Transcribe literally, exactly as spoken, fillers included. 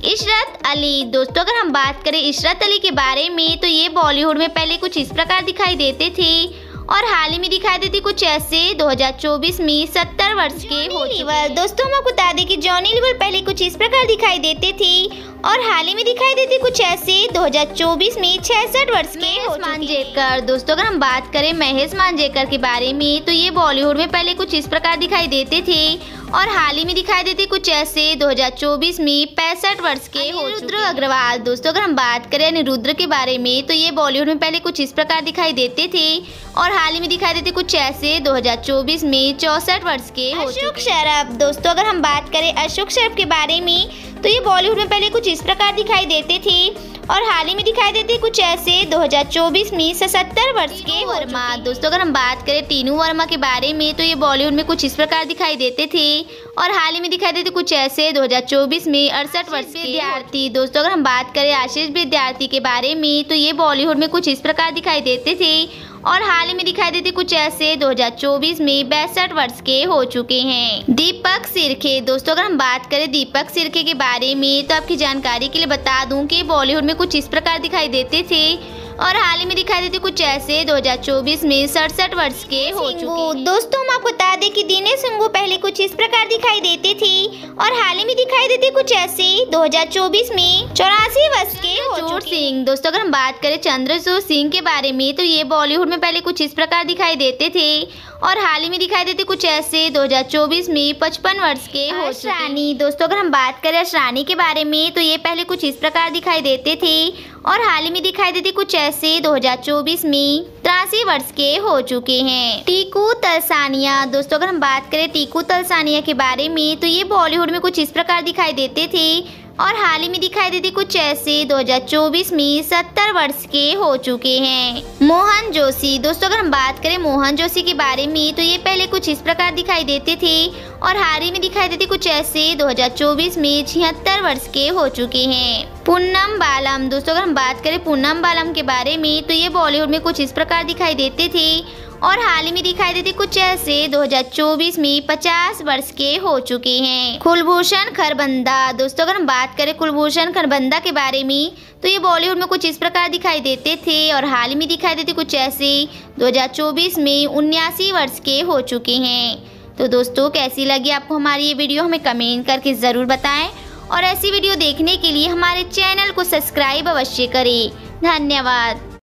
इशरत अली। दोस्तों अगर हम बात करें इशरत अली के बारे में तो ये बॉलीवुड में पहले कुछ इस प्रकार दिखाई देते थे और हाल ही में दिखाई देती कुछ ऐसे दो हज़ार चौबीस में सत्तर वर्ष के हो चुके। दोस्तों हम आपको बता दें कि जॉनी लीवर पहले कुछ इस प्रकार दिखाई देते थे और हाल ही में दिखाई देती कुछ ऐसे दो हज़ार चौबीस में छियासठ वर्ष के हो चुके। दोस्तों अगर हम बात करें महेश मांजरेकर के बारे में तो ये बॉलीवुड में पहले कुछ इस प्रकार दिखाई देते थे और हाल ही में दिखाई देती कुछ ऐसे दो हज़ार चौबीस में पैंसठ वर्ष के हो चुके। अनिरुद्ध अग्रवाल। दोस्तों अगर हम बात करें अनिरुद्ध के बारे में तो ये बॉलीवुड में पहले कुछ इस प्रकार दिखाई देते थे और हाल ही में दिखाई देते कुछ ऐसे दो हज़ार चौबीस में चौसठ वर्ष के हो चुके। अशोक शराफ। दोस्तों अगर हम बात करें अशोक शराफ के बारे में तो ये बॉलीवुड में पहले कुछ इस प्रकार दिखाई देते थे और हाल ही में दिखाई देते कुछ ऐसे दो हज़ार चौबीस में सतहत्तर वर्ष के वर्मा। दोस्तों अगर हम बात करें टीनू वर्मा के बारे में तो ये बॉलीवुड में कुछ इस प्रकार दिखाई देते थे और हाल ही में दिखाई देते कुछ ऐसे दो हज़ार चौबीस में अड़सठ वर्ष के विद्यार्थी। दोस्तों अगर हम बात करें आशीष विद्यार्थी के बारे में तो ये बॉलीवुड में कुछ इस प्रकार दिखाई देते थे और हाल ही में दिखाई देते कुछ ऐसे दो हज़ार चौबीस में बासठ वर्ष के हो चुके हैं। दीपक सिरखे। दोस्तों अगर हम बात करें दीपक सिरखे के बारे में तो आपकी जानकारी के लिए बता दूं कि बॉलीवुड में कुछ इस प्रकार दिखाई देते थे और हाल ही में दिखाई देते कुछ ऐसे दो हज़ार चौबीस में सड़सठ वर्ष के हो चुके। दोस्तों हम आपको बता दें कि दिनेश सिंघू पहले कुछ इस प्रकार दिखाई देते थे और हाल ही में दिखाई देते कुछ ऐसे दो हज़ार चौबीस में चौरासी वर्ष के हो चुके। सिंह। दोस्तों अगर हम बात करें चंद्रचूड़ सिंह के बारे में तो ये बॉलीवुड में पहले कुछ इस प्रकार दिखाई देते थे और हाल ही में दिखाई देते कुछ ऐसे दो हज़ार चौबीस में पचपन वर्ष के हो चुके। दोस्तों अगर हम बात करें अर्श के बारे में तो ये पहले कुछ इस प्रकार दिखाई देते थे और हाल ही में दिखाई देते कुछ ऐसे दो हज़ार चौबीस में तिरासी वर्ष के हो चुके हैं। टीकू तलसानिया। दोस्तों अगर हम बात करें टीकू तलसानिया के बारे में तो ये बॉलीवुड में कुछ इस प्रकार दिखाई देते थे और हाल ही में दिखाई देती कुछ ऐसे दो हज़ार चौबीस में सत्तर वर्ष के हो चुके हैं। मोहन जोशी। दोस्तों अगर हम बात करें मोहन जोशी के बारे में तो ये पहले कुछ इस प्रकार दिखाई देते थे और हाल ही में दिखाई देती कुछ ऐसे दो हज़ार चौबीस में छिहत्तर वर्ष के हो चुके हैं। पूनम बालम। दोस्तों अगर हम बात करें पूनम बालम के बारे में तो ये बॉलीवुड में कुछ इस प्रकार दिखाई देते थे और हाल ही में दिखाई देते कुछ ऐसे दो हज़ार चौबीस में पचास वर्ष के हो चुके हैं। कुलभूषण खरबंदा। दोस्तों अगर हम बात करें कुलभूषण खरबंदा के बारे में तो ये बॉलीवुड में कुछ इस प्रकार दिखाई देते थे और हाल ही में दिखाई देते कुछ ऐसे दो हज़ार चौबीस में उन्यासी वर्ष के हो चुके हैं। तो दोस्तों कैसी लगी आपको हमारी ये वीडियो, हमें कमेंट करके ज़रूर बताएं और ऐसी वीडियो देखने के लिए हमारे चैनल को सब्सक्राइब अवश्य करें। धन्यवाद।